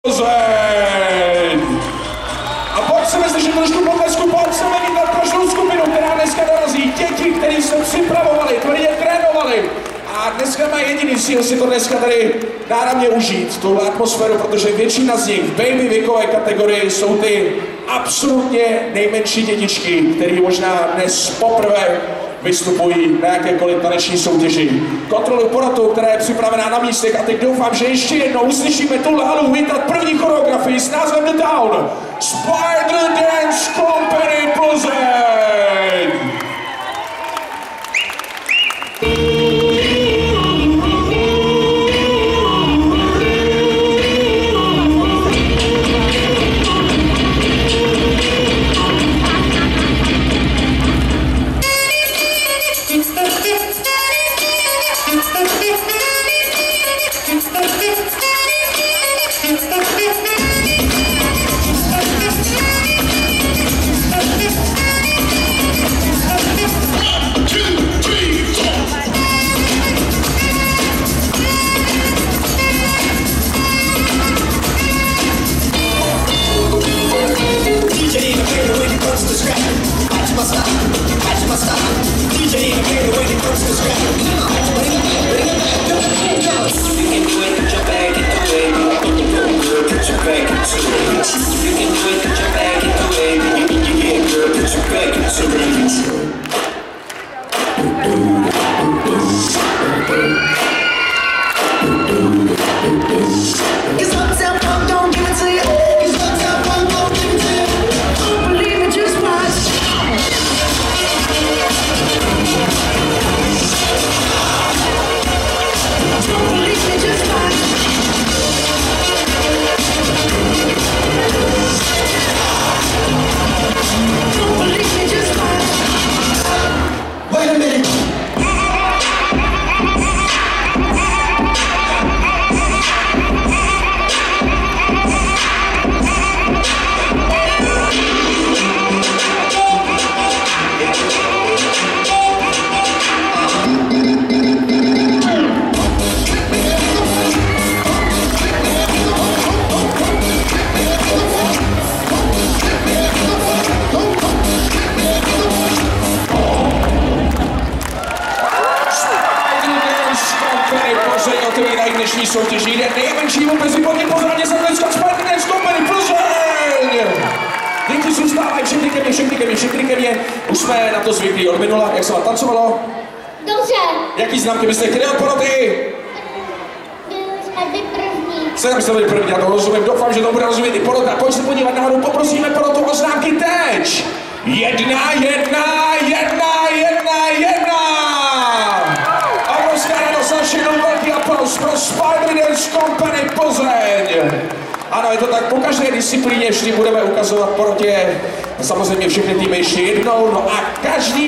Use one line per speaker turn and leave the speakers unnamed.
Plzeň! A pojď se slyšet trošku potlesku, pojď se vítat každou skupinu, která dneska dorazí. Děti, kteří se připravovali, tvrdě trénovali. A dneska mají jediný cíl si to dneska tady náramně užít, tuhle atmosféru, protože většina z nich v baby věkové kategorii jsou ty absolutně nejmenší dětičky, které možná dnes poprvé vystupují na jakékoliv taneční soutěži. Kontroluji porotu, která je připravená na místech a teď doufám, že ještě jednou uslyšíme tuhle halu vítat první choreografii s názvem The Town. Spider Dance Company Plzeň! Dnešní soutěží jde nejmenší vůbec vypadně pořádně za dneska Spider Dance Company Plzeň! Děti zůstávají všechny ke mně. Už jsme na to zvyklí od minula. Jak se vám tancovalo?
Dobře.
Jaký známky byste chtěli od poroty? Jste byli první, já to rozumím. Doufám, že to bude rozumět i porota. Pojď se podívat nahoru, poprosíme porotu o známky teď! 1, 1, 1, 1, 1! Obrovská radost a všechno velký aplaus pro Spider Dance Company Plzeň! Ano, je to tak, po každé disciplíně vždy budeme ukazovat porotě samozřejmě všechny týmy ještě jednou, no a každý